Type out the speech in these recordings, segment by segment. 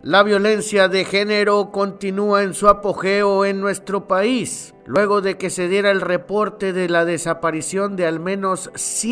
La violencia de género continúa en su apogeo en nuestro país, luego de que se diera el reporte de la desaparición de al menos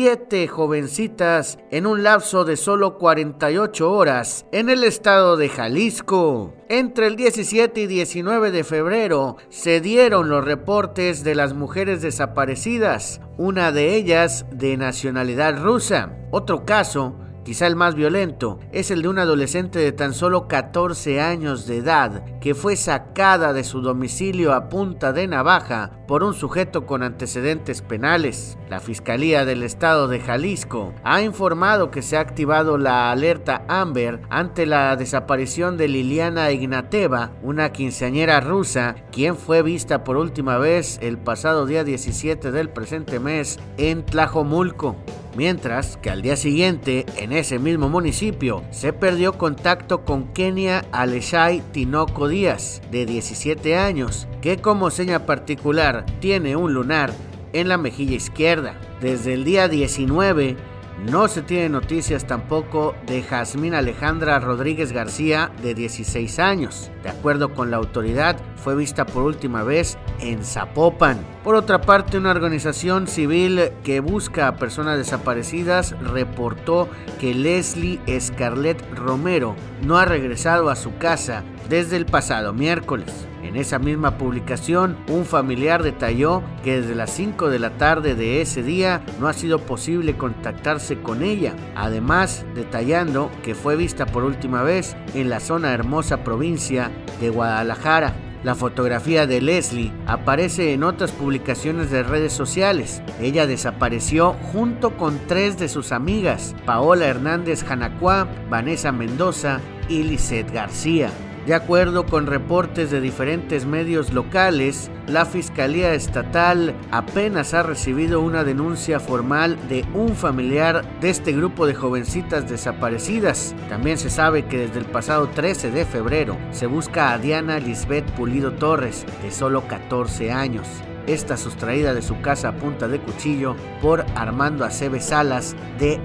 7 jovencitas en un lapso de solo 48 horas en el estado de Jalisco. Entre el 17 y 19 de febrero se dieron los reportes de las mujeres desaparecidas, una de ellas de nacionalidad rusa. Otro caso, quizá el más violento, es el de una adolescente de tan solo 14 años de edad que fue sacada de su domicilio a punta de navaja por un sujeto con antecedentes penales. La Fiscalía del Estado de Jalisco ha informado que se ha activado la alerta Amber ante la desaparición de Liliana Ignateva, una quinceañera rusa, quien fue vista por última vez el pasado día 17 del presente mes en Tlajomulco. Mientras que al día siguiente, en ese mismo municipio, se perdió contacto con Kenia Aleshai Tinoco Díaz, de 17 años, que como seña particular tiene un lunar en la mejilla izquierda. Desde el día 19, no se tiene noticias tampoco de Jazmín Alejandra Rodríguez García, de 16 años. De acuerdo con la autoridad, fue vista por última vez en Zapopan. Por otra parte, una organización civil que busca a personas desaparecidas reportó que Leslie Scarlett Romero no ha regresado a su casa desde el pasado miércoles. En esa misma publicación, un familiar detalló que desde las 5 de la tarde de ese día no ha sido posible contactarse con ella, además detallando que fue vista por última vez en la zona hermosa provincia de Guadalajara. La fotografía de Leslie aparece en otras publicaciones de redes sociales. Ella desapareció junto con 3 de sus amigas, Paola Hernández Janacuá, Vanessa Mendoza y Lisette García. De acuerdo con reportes de diferentes medios locales, la Fiscalía Estatal apenas ha recibido una denuncia formal de un familiar de este grupo de jovencitas desaparecidas. También se sabe que desde el pasado 13 de febrero se busca a Diana Lisbeth Pulido Torres, de solo 14 años. Esta sustraída de su casa a punta de cuchillo por Armando Aceves Salas, de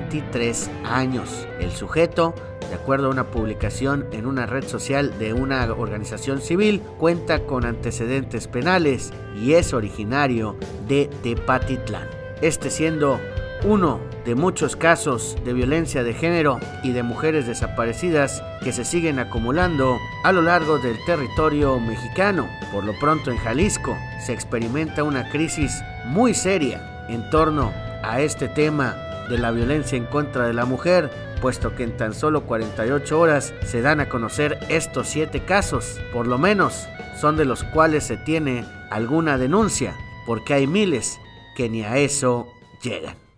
23 años. El sujeto, de acuerdo a una publicación en una red social de una organización civil, cuenta con antecedentes penales y es originario de Tepatitlán. Este siendo uno de muchos casos de violencia de género y de mujeres desaparecidas que se siguen acumulando a lo largo del territorio mexicano. Por lo pronto en Jalisco se experimenta una crisis muy seria en torno a este tema de la violencia en contra de la mujer, puesto que en tan solo 48 horas se dan a conocer estos 7 casos, por lo menos son de los cuales se tiene alguna denuncia, porque hay miles que ni a eso llegan.